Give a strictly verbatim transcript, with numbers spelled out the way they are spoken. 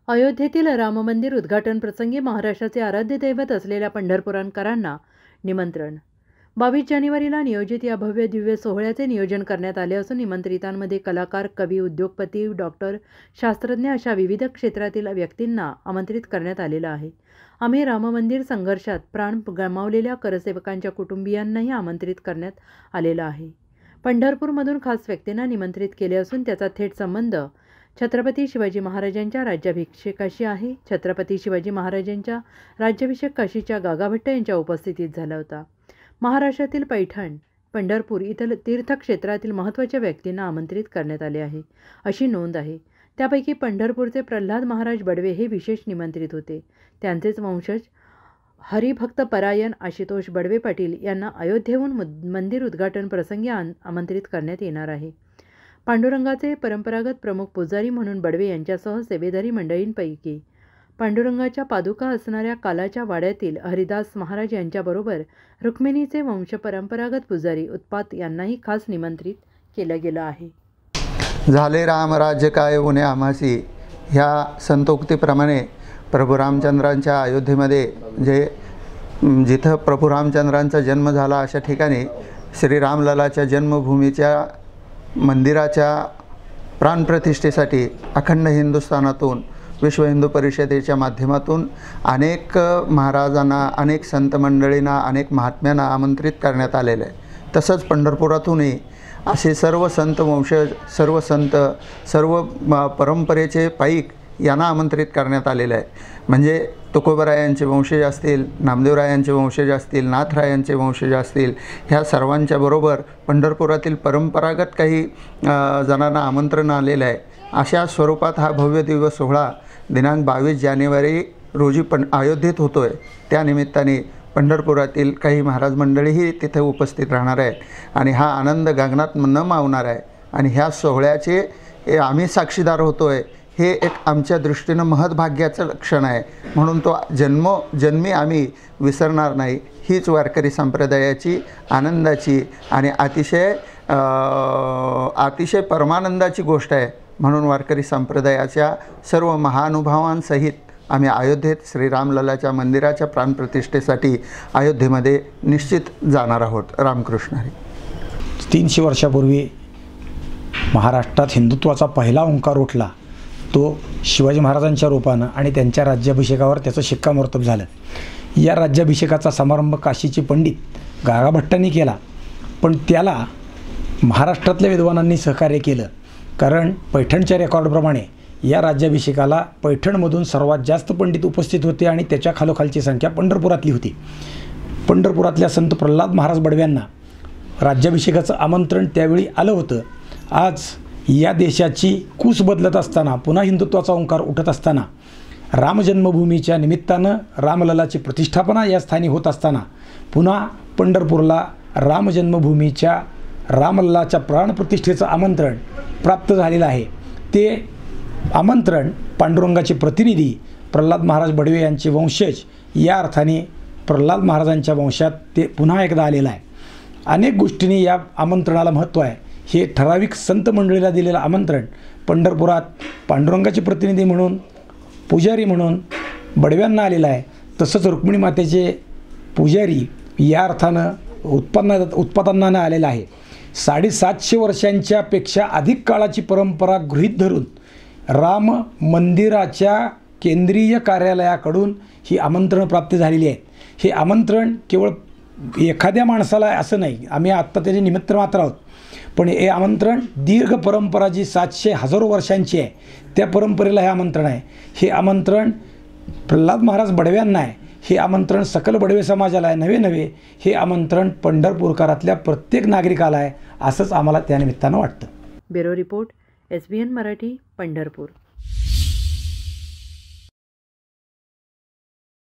अयोध्येतील राम मंदिर उद्घाटन प्रसंगी महाराष्ट्राचे आराध्य दैवत असलेल्या पंढरपुरांकरांना निमंत्रण. बावीस जानेवारीला नियोजित या भव्य दिव्य सोहळ्याचे नियोजन करण्यात आले असून निमंत्रितांमध्ये कलाकार, कवी, उद्योगपती, डॉक्टर, शास्त्रज्ञ अशा विविध क्षेत्रातील व्यक्तींना आमंत्रित करण्यात आलेलं आहे. आम्ही राम मंदिर संघर्षात प्राण गमावलेल्या करसेवकांच्या कुटुंबियांनाही आमंत्रित करण्यात आलेलं आहे. पंढरपूरमधून खास व्यक्तींना निमंत्रित केले असून त्याचा थेट संबंध छत्रपती शिवाजी महाराजांच्या राज्याभिषेकाशी आहे. छत्रपती शिवाजी महाराजांच्या राज्याभिषेक काशीच्या गागाभट्ट यांच्या उपस्थितीत झाला होता. महाराष्ट्रातील पैठण, पंढरपूर इथं तीर्थक्षेत्रातील महत्त्वाच्या व्यक्तींना आमंत्रित करण्यात आले आहे, अशी नोंद आहे. त्यापैकी पंढरपूरचे प्रल्हाद महाराज बडवे हे विशेष निमंत्रित होते. त्यांचेच वंशज हरिभक्तपरायण आशुतोष बडवे पाटील यांना अयोध्येहून मंदिर उद्घाटन प्रसंगी आमंत्रित करण्यात येणार आहे. पांडुरंगाचे परंपरागत प्रमुख पुजारी म्हणून बडवे यांच्यासह सेवेधारी मंडळींपैकी पांडुरंगाच्या पादुका असणाऱ्या कालाच्या वाड्यातील हरिदास महाराज यांच्याबरोबर रुक्मिणीचे वंश परंपरागत पुजारी उत्पात यांनाही खास निमंत्रित केलं गेलं आहे. झाले रामराज्य काय उणे आम्हासी ह्या संतोक्तीप्रमाणे प्रभू रामचंद्रांच्या अयोध्येमध्ये जे जिथं प्रभू रामचंद्रांचा जन्म झाला अशा ठिकाणी श्री रामललाच्या जन्मभूमीच्या मंदिराच्या प्राणप्रतिष्ठेसाठी अखंड हिंदुस्थानातून विश्व हिंदू परिषदेच्या माध्यमातून अनेक महाराजांना, अनेक संत मंडळींना, अनेक महात्म्यांना आमंत्रित करण्यात आलेलं आहे. तसंच पंढरपुरातूनही असे सर्व संत वंशज, सर्व संत, सर्व परंपरेचे पाईक यांना आमंत्रित करण्यात आलेलं आहे. म्हणजे तुकोबरायांचे वंशज असतील, नामदेवरायांचे वंशज असतील, नाथरायांचे वंशज असतील, ह्या सर्वांच्या बरोबर पंढरपुरातील परंपरागत काही जणांना आमंत्रण आलेलं आहे. अशा स्वरूपात हा भव्य दिव्य सोहळा दिनांक बावीस जानेवारी रोजी पण अयोध्येत होतो आहे. त्यानिमित्ताने पंढरपुरातील काही महाराज मंडळीही तिथे उपस्थित राहणार आहेत आणि हा आनंद गगनात न मावणार आहे. आणि ह्या सोहळ्याचे हे आम्ही साक्षीदार होतो आहे, हे एक आमच्या दृष्टीनं महत्भाग्याचं लक्षण आहे. म्हणून तो जन्म जन्मी आम्ही विसरणार नाही. हीच वारकरी संप्रदायाची आनंदाची आणि अतिशय अतिशय परमानंदाची गोष्ट आहे. म्हणून वारकरी संप्रदायाच्या सर्व महानुभावांसहित आम्ही अयोध्येत श्री रामललाच्या मंदिराच्या प्राणप्रतिष्ठेसाठी अयोध्येमध्ये निश्चित जाणार आहोत. रामकृष्ण हरी. तीनशे वर्षापूर्वी महाराष्ट्रात हिंदुत्वाचा पहिला ओंकार उठला, तो शिवाजी महाराजांच्या रूपानं आणि त्यांच्या राज्याभिषेकावर त्याचं शिक्कामोर्तब झालं. या राज्याभिषेकाचा समारंभ काशीचे पंडित गागाभट्टांनी केला, पण त्याला महाराष्ट्रातल्या विद्वानांनी सहकार्य केलं. कारण पैठणच्या रेकॉर्डप्रमाणे या राज्याभिषेकाला पैठणमधून सर्वात जास्त पंडित उपस्थित होते आणि त्याच्या खालोखालची संख्या पंढरपुरातली होती. पंढरपुरातल्या संत प्रल्हाद महाराज बडव्यांना राज्याभिषेकाचं आमंत्रण त्यावेळी आलं होतं. आज या देशाची कूस बदलत असताना, पुन्हा हिंदुत्वाचा ओंकार उठत असताना, रामजन्मभूमीच्या निमित्तानं रामललाची प्रतिष्ठापना या स्थानी होत असताना पुन्हा पंढरपूरला रामजन्मभूमीच्या रामललाच्या प्राणप्रतिष्ठेचं आमंत्रण प्राप्त झालेलं आहे. ते आमंत्रण पांडुरंगाचे प्रतिनिधी प्रल्हाद महाराज बडवे यांचे वंशज या अर्थाने प्रल्हाद महाराजांच्या वंशात ते पुन्हा एकदा आलेलं आहे. अनेक गोष्टींनी या आमंत्रणाला महत्त्व आहे. हे ठराविक संत मंडळीला दिलेलं आमंत्रण पंढरपुरात पांडुरंगाचे प्रतिनिधी म्हणून, पुजारी म्हणून बडव्यांना आलेलं आहे. तसंच रुक्मिणी मातेचे पुजारी या अर्थानं उत्पन्न उत्पादनानं आलेलं आहे. साडेसातशे वर्षांच्या पेक्षा अधिक काळाची परंपरा गृहीत धरून राम मंदिराच्या केंद्रीय कार्यालयाकडून ही आमंत्रणं प्राप्त झालेली आहेत. हे आमंत्रण केवळ एखाद्या माणसाला असं नाही, आम्ही आत्ता त्याचे निमित्त मात्र आहोत, पण हे आमंत्रण दीर्घ परंपरा जी सातशे हजारो वर्षांची आहे त्या परंपरेला हे आमंत्रण आहे. हे आमंत्रण प्रल्हाद महाराज बडव्यांना आहे. हे आमंत्रण सकल बडवे समाजाला आहे. नवे नवे हे आमंत्रण पंढरपूरकरातल्या प्रत्येक नागरिकाला आहे, असंच आम्हाला त्यानिमित्तानं वाटतं. Bureau report, S B N Marathi, Pandharpur.